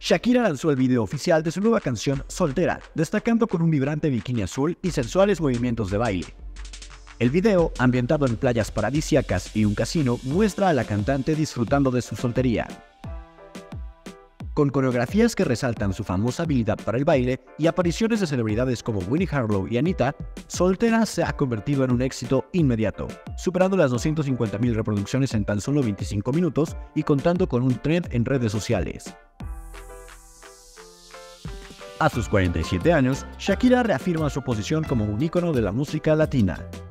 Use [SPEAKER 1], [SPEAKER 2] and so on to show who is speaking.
[SPEAKER 1] Shakira lanzó el video oficial de su nueva canción Soltera, destacando con un vibrante bikini azul y sensuales movimientos de baile. El video, ambientado en playas paradisíacas y un casino, muestra a la cantante disfrutando de su soltería. Con coreografías que resaltan su famosa habilidad para el baile y apariciones de celebridades como Winnie Harlow y Anita, Soltera se ha convertido en un éxito inmediato, superando las 250.000 reproducciones en tan solo 25 minutos y contando con un trend en redes sociales. A sus 47 años, Shakira reafirma su posición como un ícono de la música latina.